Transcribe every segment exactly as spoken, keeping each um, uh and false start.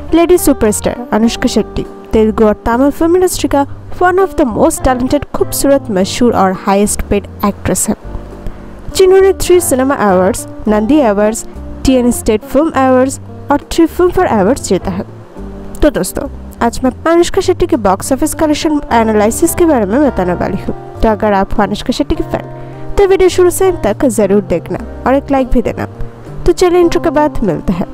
Lady superstar Anushka Shetty Telugu और Tamil film industry का one of the most talented, खूबसूरत, मशहूर और हाईएस्ट पेड एक्ट्रेस है, जिन्होंने three cinema awards, Nandi awards, TN state film awards और थ्री फिल्म फेयर अवार्ड्स जीता है। तो दोस्तों, आज मैं अनुष्का शेट्टी के बॉक्स ऑफिस कलेक्शन एनालिसिस के बारे में बताने वाली हूँ। तो अगर आप हो अनुष्का शेट्टी के फैन तो वीडियो शुरू से अंत तक जरूर देखना और एक लाइक भी देना। तो चलिए इंट्रो के बाद मिलते हैं।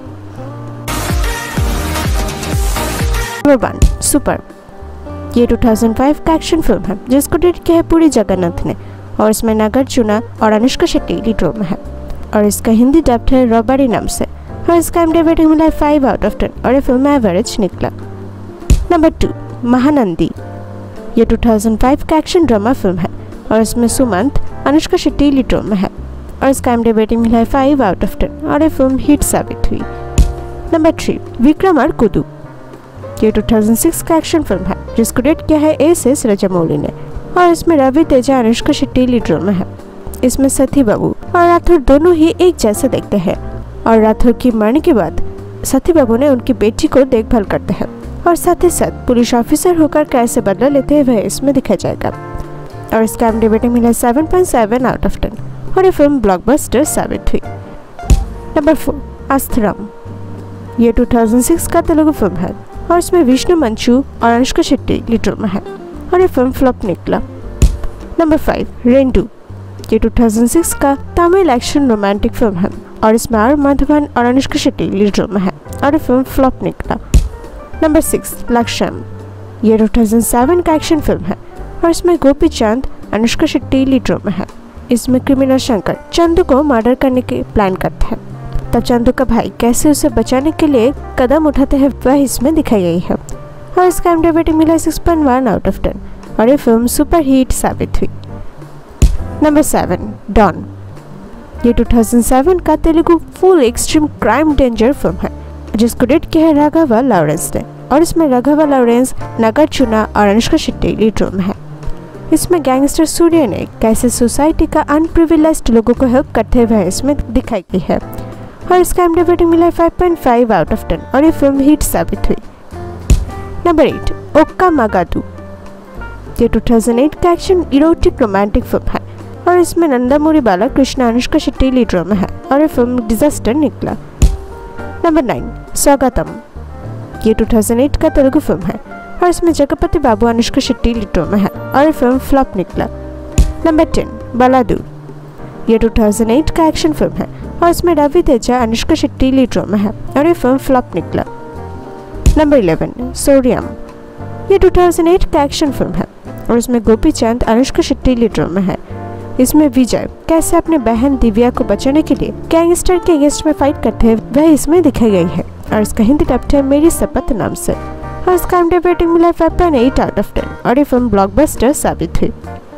Number one, super. ये दो हज़ार पाँच का एक्शन फिल्म है जिसको डायरेक्ट किया है पुरी जगन्नाथ ने और इसमें नागार्जुन और अनुष्का शेट्टी लीड रोल में है और इसका हिंदी डब्ड है रॉबरी नाम से और इसका आईएमडीबी रेटिंग मिला है फाइव आउट ऑफ टेन और ये फिल्म एवरेज निकला। Number two, Mahanandi. ये दो हज़ार पाँच का एक्शन ड्रामा फिल्म है और इसमें सुमंत, अनुष्का शेट्टी लीड रोल में है और इसका आईएमडीबी रेटिंग मिला है फाइव आउट ऑफ टेन और ये फिल्म हिट साबित हुई। नंबर थ्री, विक्रम और कुदू। ये दो हज़ार छह का एक्शन फिल्म है जिसको डायरेक्ट किया है एस एस राजामौली ने और इसमें रवि तेजा, अनुष्का शेट्टी लीड रोल में है। इसमें सती बाबू और राठौर दोनों ही एक जैसे दिखते हैं और राठौर की मरने के बाद सती बाबू ने उनकी बेटी को देखभाल करते हैं और साथ ही साथ पुलिस ऑफिसर होकर कैसे बदला लेते हैं वह इसमें दिखा जाएगा और इसका आईएमडीबी रेटिंग मिला seven point seven out of ten और ये फिल्म ब्लॉकबस्टर साबित हुई। Number four, Astram. ये दो हज़ार छह का तेलुगु फिल्म है और इसमें विष्णु मंचू और अनुष्का शेट्टी लीड रोल में है और ये फिल्म फ्लॉप निकला। Number five, Rendu. ये दो हज़ार छह का तमिल एक्शन रोमांटिक फिल्म है और इसमें आर माधवन और अनुष्का शेट्टी लीड रोल में है और ये फिल्म फ्लॉप निकला। Number six, Lakshyam. ये दो हज़ार सात का एक्शन फिल्म है और इसमें गोपी चंद, अनुष्का शेट्टी लीड रोल में है। इसमें क्रिमिनल शंकर चंदू को मर्डर करने के प्लान करते हैं, तब चंदू का भाई कैसे उसे बचाने के लिए कदम उठाते हैं वह इसमें दिखाई गई है और इसका आईएमडीबी रेटिंग मिला six point one out of ten और ये फिल्म सुपर हिट साबित हुई। Number seven, Don. ये दो हज़ार सात का Telugu full extreme crime danger film है जिसको डायरेक्ट किया है राघवा लॉरेंस ने और इसमें राघवा लॉरेंस, नागार्जुन और अनुष्का शेट्टी लीड रोल में है। इसमें गैंगस्टर सूर्य ने कैसे सोसाइटी का अनप्रिविलेज्ड लोगों को हेल्प करते हुए इसमें दिखाई गई है और इसका आईएमडीबी रेटिंग मिला है five point five out of ten और ये फिल्म हिट साबित हुई। Number eight, Okka Magadu. ये दो हज़ार आठ का एक्शन इरोटिक रोमांटिक फिल्म है और इसमें नंदामुरी बालाकृष्ण, अनुष्का शेट्टी लीड रोल में है और ये फिल्म डिजास्टर निकला। Number nine, Swagatam. ये दो हज़ार आठ का तेलुगु फिल्म है और इसमें जगपति बाबू, अनुष्का शेट्टी लीड रोल में है और ये फिल्म फ्लॉप निकला। Number ten, Baladoor. ये दो हज़ार आठ का एक्शन फिल्म है और इसमें रवि तेजा, अनुष्का शेट्टी लीड रोल में है और ये फिल्म फ्लॉप निकला। Number eleven, Souryam. ये दो हज़ार आठ का एक्शन फिल्म है और इसमें गोपी चंद, अनुष्का शेट्टी लीड रोल में है। इसमें विजय कैसे अपने बहन दिव्या को बचाने के लिए गैंगस्टर के अगेंस्ट में फाइट करते हैं वह इसमें दिखाई गई है और इसका हिंदी डब्ड है मेरी शपथ नाम से और इसका आईएमडीबी रेटिंग मिला है five point eight out of ten और ये फिल्म ब्लॉकबस्टर साबित हुई।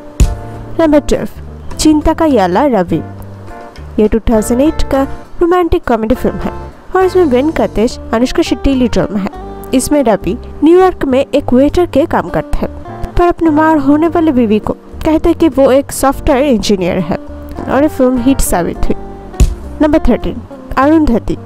नंबर ट्वेल्व, चिंता का याला रवि। ये दो हज़ार आठ का रोमांटिक कॉमेडी फिल्म है और इसमें वेंकटेश, अनुष्का शेट्टी लीड रोल में है। इसमें रवि न्यूयॉर्क में एक वेटर के काम करते हैं पर अपने मार होने वाले बीवी को कहते हैं कि वो एक सॉफ्टवेयर इंजीनियर है और ये फिल्म हिट साबित हुई। Number thirteen, Arundhati.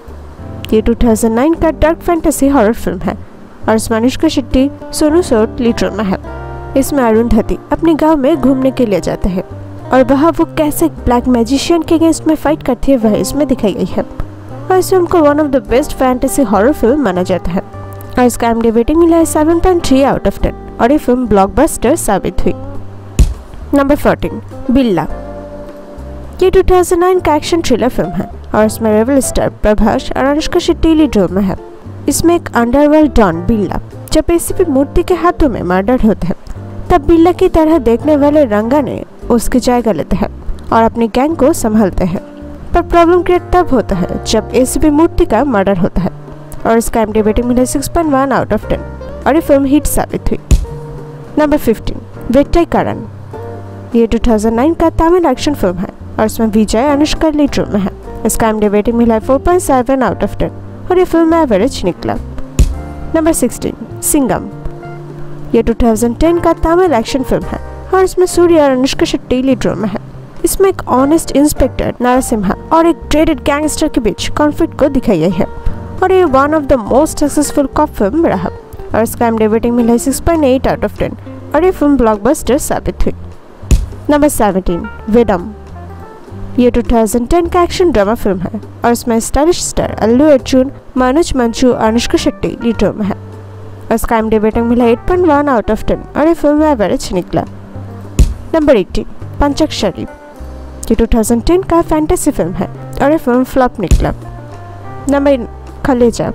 ये दो हज़ार नौ का डार्क फैंटेसी हॉरर फिल्म है और इसमें अनुष्का शेट्टी, सोनू सूद लीड रोल में है। इसमें अरुंधति अपने गांव में घूमने के लिए जाते हैं और वहाँ वो कैसे ब्लैक मैजिशियन के अगेंस्ट में फाइट करती है वह इसमें दिखाई गई है और इस फिल्म को one of the best fantasy horror film माना जाता है और इसका आईएमडीबी रेटिंग मिला है seven point three out of ten और ये फिल्म ब्लॉकबस्टर साबित हुई। नंबर फोर्टीन, बिल्ला। ये दो हज़ार नौ का एक्शन थ्रिलर फिल्म है और इसमें रेबल स्टार प्रभास और अनुष्का शेट्टी लीड रोल में है। इसमें एक अंडरवर्ल्ड डॉन बिल्ला जब एसीपी मूर्ति के हाथों में मर्डर होता है तब बिल्ला की तरह देखने वाले रंगा ने उसकी जगह लेते हैं और अपने गैंग को संभालते हैं पर प्रॉब्लम क्रिएट तब होता है जब एसीपी मूर्ति का मर्डर होता है और इसका आईएमडीबी रेटिंग मिला six point one out of ten और ये फिल्म हिट साबित हुई। Number fifteen, Vettaikaaran. ये दो हज़ार नौ का तमिल एक्शन फिल्म है और इसमें विजय, अनुष्का लीड रोल में है। इसका आईएमडीबी रेटिंग मिला है four point seven out of ten और ये फिल्म एवरेज निकला। Number sixteen, Singham. ये दो हज़ार दस का तमिल एक्शन फिल्म है और इसमें सूर्य और अनुष्का शेट्टी लीड रोल में है। इसमें एक ऑनेस्ट इंस्पेक्टर नरसिम्हा और एक ट्रेडेड गैंगस्टर के बीच कॉन्फ्लिक्ट को दिखाई गई है और ये one of the most successful cop film रहा और इसका आईएमडीबी रेटिंग मिला है six point eight out of ten और ये फिल्म ब्लॉकबस्टर साबित हुई। Number seventeen, Vedam. ये टू थाउजेंड टेन का एक्शन ड्रामा फिल्म है और इसमें स्टाइलिश स्टार अल्लू अर्जुन, मनोज मंजू और अनुष्का शेट्टी लीड रोल में है और इसका आईएमडीबी रेटिंग मिला eight point one out of ten और ये फिल्म एवरेज निकला। Number eighteen, Panchakshari. ये टू थाउजेंड टेन का फैंटेसी फिल्म है और ये फिल्म फ्लॉप निकला। नंबर कलेजा।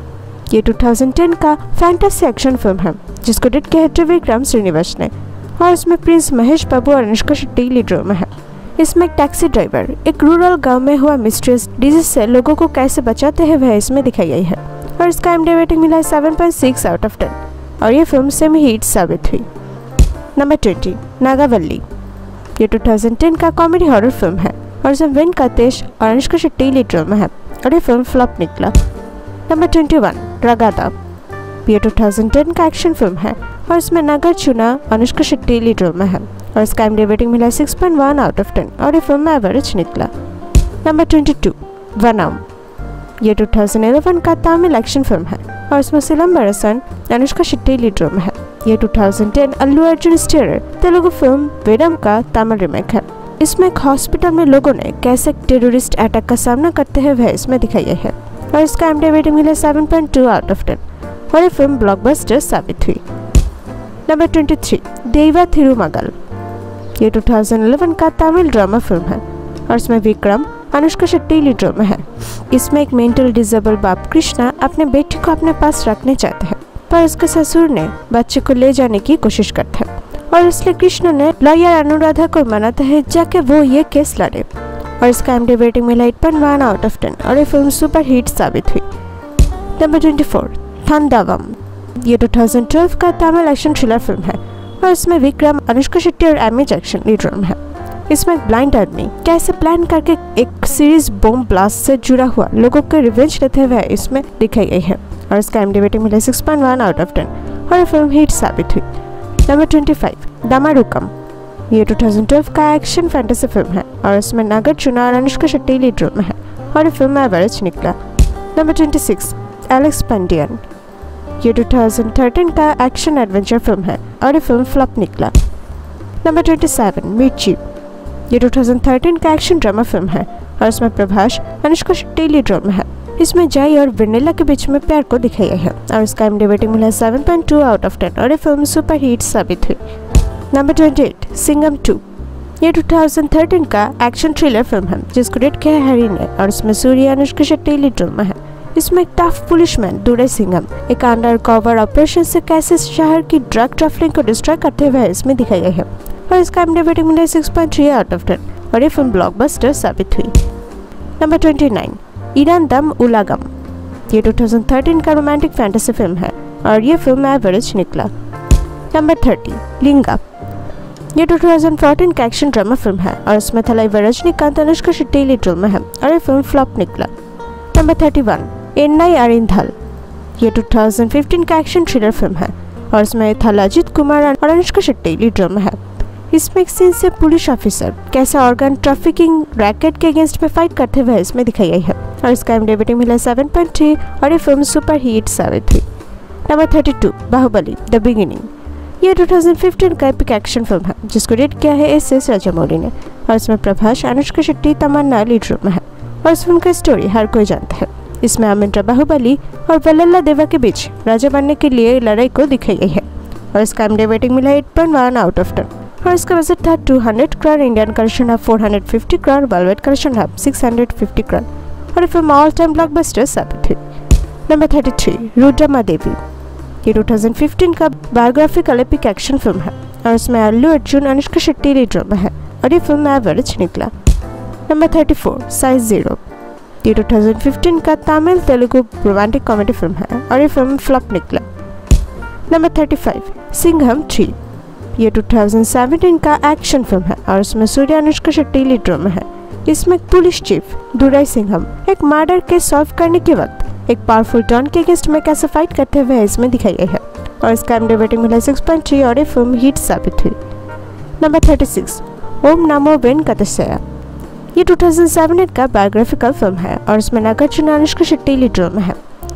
ये टू थाउजेंड टेन का फैंटेसी एक्शन फिल्म है जिसको डायरेक्ट किया है त्रिविक्रम श्रीनिवास ने और इसमें प्रिंस महेश बाबू और अनुष्का शेट्टी लीड रोल में है। इसमें एक टैक्सी ड्राइवर एक रूरल गांव में हुआ मिस्टीरियस डिजीज से लोगों को कैसे बचाते हैं वह इसमें दिखाई गई है और इसका आईएमडीबी रेटिंग मिला है seven point six out of ten और ये फिल्म सेमी हिट साबित हुई। Number twenty, Nagavalli. ये टू थाउजेंड टेन का कॉमेडी हॉरर फिल्म है और इसमें वेंकटेश और अनुष्का शेट्टी लीड रोल में है और ये फिल्म फ्लॉप निकला। Number twenty one, Ragada. ये टू थाउजेंड टेन का एक्शन फिल्म है और इसमें नागार्जुन, अनुष्का शेट्टी लीड रोल में है और इसका आईएमडीबी रेटिंग मिला है six point one out of ten और ये फिल्म एवरेज निकला। Number twenty two, Vaanam. ये टू थाउजेंड इलेवन का तमिल एक्शन फिल्म है और इसमें सिलंबरसन, अनुष्का शेट्टी लीड रोल में है। ये two thousand ten Allu Arjun starrer Telugu film Vedam का तमिल रीमेक है। इसमें एक हॉस्पिटल में लोगों ने कैसे टेररिस्ट अटैक का सामना करते हैं वह इसमें दिखाई गई है और इसका आईएमडीबी रेटिंग मिला seven point two out of ten और ये फिल्म ब्लॉकबस्टर साबित हुई। नंबर ट्वेंटी थ्री, देवा थिरुमगल। ये टू थाउजेंड इलेवन का तमिल ड्रामा फिल्म है और इसमें विक्रम, अनुष्का शेट्टी लीड रोल में है। इसमें एक मेंटल डिसेबल बाप कृष्णा अपने बेटी को अपने पास रखने चाहते हैं पर उसके ससुर ने बच्चे को ले जाने की कोशिश करते हैं और इसलिए कृष्ण ने लॉयर अनुराधा को मनाता है जाके वो ये केस लड़े और इसका आईएमडीबी रेटिंग मिला eight point one out of ten और ये फिल्म सुपर हिट साबित हुई। Number twenty four, Thandavam. ये टू थाउजेंड ट्वेल्व का तमिल एक्शन थ्रिलर फिल्म है और इसमें विक्रम, अनुष्का शेट्टी और एमी जैक्सन लीड रोल में है। इसमें एक ब्लाइंड आदमी कैसे प्लान करके एक सीरीज बॉम्ब ब्लास्ट से जुड़ा हुआ लोगों के रिवेंज लेते हुए इसमें दिखाई गई है और इसका आईएमडीबी रेटिंग मिला six point one out of ten और ये फिल्म हिट साबित हुई। Number twenty five, Damarukam. ये टू थाउजेंड ट्वेल्व का एक्शन फैंटेसी फिल्म है और इसमें नागार्जुन और अनुष्का शेट्टी लीड रोल में है और ये फिल्म एवरेज निकला। Number twenty six, Alex Pandian. ये टू थाउजेंड थर्टीन का एक्शन एडवेंचर फिल्म है और ये फिल्म फ्लॉप निकला। Number twenty seven, Mirchi. ये टू थाउजेंड थर्टीन का एक्शन ड्रामा फिल्म है और इसमें प्रभास, अनुष्का शेट्टी लीड रोल में है। इसमें जय और वेनिला के बीच में प्यार को दिखाया है और इसका आईएमडीबी रेटिंग मिला है seven point two out of ten और ये फिल्म सुपर हिट साबित हुई। Number twenty eight, Singham two. ये टू थाउजेंड थर्टीन का एक्शन थ्रिलर फिल्म है जिसको डायरेक्ट किया है हरी ने और इसमें सूर्या, अनुष्का शेट्टी लीड रोल में है। इसमें एक टफ पुलिसमैन दुरे सिंघम एक अंडर कवर ऑपरेशन से कैसे शहर की ड्रग ट्रैफिकिंग को डिस्ट्रॉय करते हुए इसमें दिखाई गई है और इसका आईएमडीबी रेटिंग मिला है six point three out of ten और ये फिल्म ब्लॉकबस्टर साबित हुई। Number twenty nine, Irandam Ulagam. ये टू थाउजेंड थर्टीन का रोमांटिक फैंटेसी फिल्म है और ये फिल्म एवरेज निकला। Number thirty, Lingaa. ये टू थाउजेंड फोर्टीन का एक्शन ड्रामा फिल्म है और इसमें थलाइवर रजनीकांत, अनुष्का शेट्टी लीड रोल में है और ये फिल्म फ्लॉप निकला। Number thirty one, Yennai Arindhaal. ये टू थाउजेंड फिफ्टीन का एक्शन थ्रिलर फिल्म है और इसमें थलाजीत कुमार और अनुष्का शेट्टी लीड रोल में है। इसमें एक सीन से पुलिस ऑफिसर कैसे ऑर्गन ट्रैफिकिंग रैकेट के अगेंस्ट में फाइट करते हुए इसमें दिखाई गई है और इसका आईएमडीबी रेटिंग मिला सेवन पॉइंट थ्री और ये फिल्म सुपर हिट साबित हुई। Number thirty two, Baahubali the beginning. ये टू थाउजेंड फिफ्टीन का एपिक एक्शन फिल्म है जिसको डायरेक्ट किया है एस एस राजामौली ने और इसमें प्रभास, अनुष्का शेट्टी, तमन्ना लीड रोल में है और इस फिल्म की स्टोरी हर कोई जानता है। इसमें अमिंद्रा बाहुबली और वल्लला देवा के बीच राजा बनने के लिए लड़ाई को दिखाई गई है और इसका आईएमडीबी रेटिंग मिला eight point one out of ten और इसका बजट था two hundred crore, Indian collection है four hundred fifty crore, world wide collection है सिक्स हंड्रेड फिफ्टी करोड़ और ये फिल्म ऑल टाइम ब्लॉकबस्टर साबित हुई। Number thirty three, Rudhramadevi. ये टू थाउजेंड फिफ्टीन का बायोग्राफिकल एपिक एक्शन फिल्म है और इसमें अल्लू अर्जुन, अनुष्का शेट्टी लीड रोल में है और ये फिल्म एवरेज निकला। Number thirty four, size zero. ये टू थाउजेंड फिफ्टीन का Tamil Telugu romantic comedy film है और ये फिल्म फ्लॉप निकला। Number thirty five, Singham three. ये टू थाउजेंड सेवेंटीन का एक्शन फिल्म है और इसमें सूर्या, अनुष्का शेट्टी लीड रोल में है। इसमें पुलिस चीफ दुराई सिंघम एक मर्डर केस सॉल्व करने के वक्त एक पावरफुल डॉन के अगेंस्ट में कैसे फाइट करते हुए इसमें दिखाई गई है और इसका आईएमडीबी रेटिंग मिला सिक्स पॉइंट थ्री और ये फिल्म हिट साबित हुई। नंबर थर्टी सिक्स, ओम नमो वेंकटेशया। ये टू थाउजेंड सेवन का बायोग्राफिकल फिल्म है और इसमें नागार्जुन, अनुष्का शेट्टी लीड रोल में है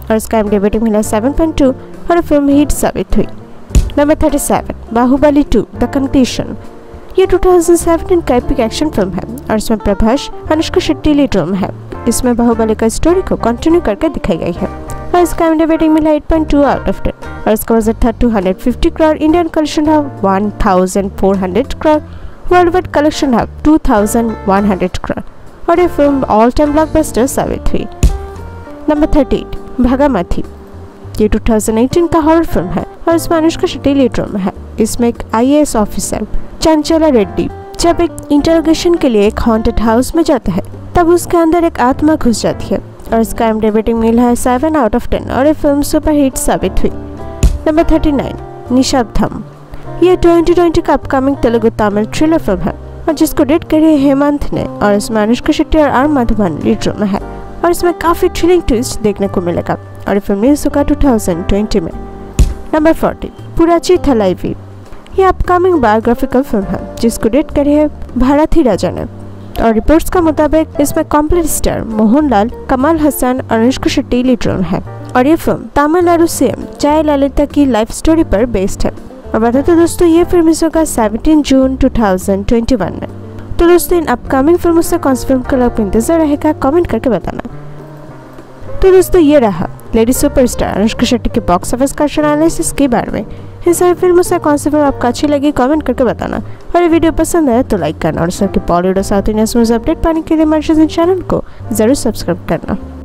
और इसका आईएमडीबी रेटिंग मिला सेवन पॉइंट टू और ये फिल्म हिट साबित हुई। Number thirty seven, Baahubali two the conclusion. ये टू थाउजेंड सेवनटीन का एपिक एक्शन फिल्म है और इसमें प्रभास, अनुष्का शेट्टी लीड रोल में है। इसमें बाहुबली का स्टोरी को कंटिन्यू करके दिखाई गई है और इसका आईएमडीबी रेटिंग मिला eight point two out of ten और इसका बजट था two hundred fifty crore, Indian collection है one thousand four hundred crore, world wide collection है two thousand one hundred crore और ये फिल्म ऑल टाइम ब्लॉकबस्टर साबित हुई। Number thirty eight, Bhaagamathie. ये टू थाउजेंड एटीन का हॉरर फिल्म है और इसमें अनुष्का शेट्टी लीड रोल में है। इसमें एक आईएएस ऑफिसर चंचला रेड्डी जब एक इंटरोगेशन के लिए एक हॉन्टेड हाउस में जाता है तब उसके अंदर एक आत्मा घुस जाती है और इसका आईएमडीबी रेटिंग मिला है सेवन आउट ऑफ टेन और ये फिल्म सुपर हिट साबित हुई। Number thirty nine, Nishabdham. ये ट्वेंटी ट्वेंटी का upcoming Telugu Tamil thriller film है और जिसको डायरेक्ट करे हेमंत ने और इसमें अनुष्का शेट्टी और आर माधवन लीड रोल में है और इसमें काफी थ्रिलिंग ट्विस्ट देखने को मिलेगा और ये फिल्म रिलीज होगा टू थाउजेंड ट्वेंटी में। Number forty, Puratchi Thalaivi. ये अपकमिंग बायोग्राफिकल फिल्म है जिसको डायरेक्ट करे है भारती राजा ने और रिपोर्ट्स का मुताबिक इसमें कॉम्प्लीट स्टार मोहनलाल, कमल हसन और अनुष्का शेट्टी लीड रोल है और ये फिल्म तमिलनाडु सीएम जयललिता की लाइफ स्टोरी पर बेस्ड है। और बता दो दोस्तों ये फिल्म रिलीज होगा seventeen June two thousand twenty one में। तो दोस्तों इन अपकमिंग फिल्मों से कौन सी फिल्म का आपको इंतजार रहेगा कमेंट करके बताना। तो दोस्तों ये रहा लेडी सुपरस्टार अनुष्का शेट्टी के बॉक्स ऑफिस का एनालिसिस के बारे में। इन सभी फिल्मों से कौन सी फिल्म आपको अच्छी लगी कमेंट करके बताना और ये वीडियो पसंद आया तो लाइक करना और सबके बॉलीवुड और साउथ इंडियन न्यूज़ अपडेट पाने के लिए हमारे चैनल को जरूर सब्सक्राइब करना।